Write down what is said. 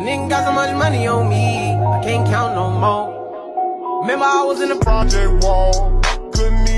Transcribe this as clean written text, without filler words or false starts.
nigga got so much money on me, I can't count no more. Remember I was in the project wall, couldn't